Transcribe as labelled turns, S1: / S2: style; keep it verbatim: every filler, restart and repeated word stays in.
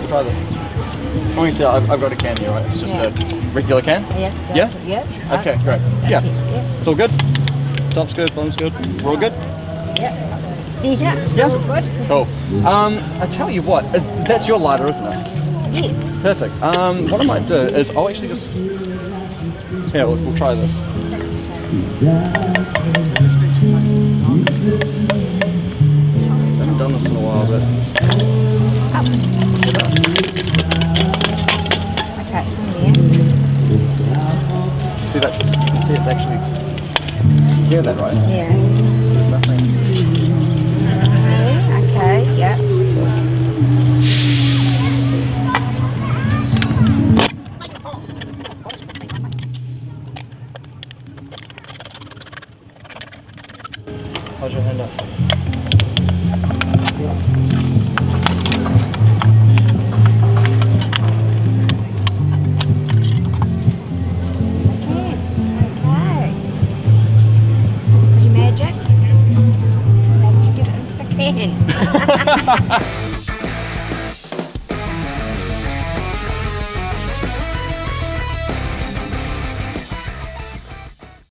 S1: try this. I want to see, I've, I've got a can here, right? It's just
S2: Yeah.
S1: a regular can?
S2: Yes.
S1: Yeah?
S2: Yeah.
S1: Okay, great. Yeah.
S2: Yeah.
S1: It's all good? Top's good, bottom's good. We're all good?
S2: Yeah. Yeah.
S1: Yeah?
S2: All good.
S1: Cool. Um, I tell you what, is, that's your lighter, isn't it?
S2: Yes.
S1: Perfect. Um, what I might do is I'll actually just... Here, we'll, we'll try this. I haven't done this in a while, but...
S2: Up. Okay, it's in there.
S1: See, that's... You can see it's actually... You hear that, right?
S2: Yeah.
S1: So there's nothing...
S2: Okay, yeah.
S1: How's your hand up?
S2: Okay. Pretty magic. How did you get it into the can?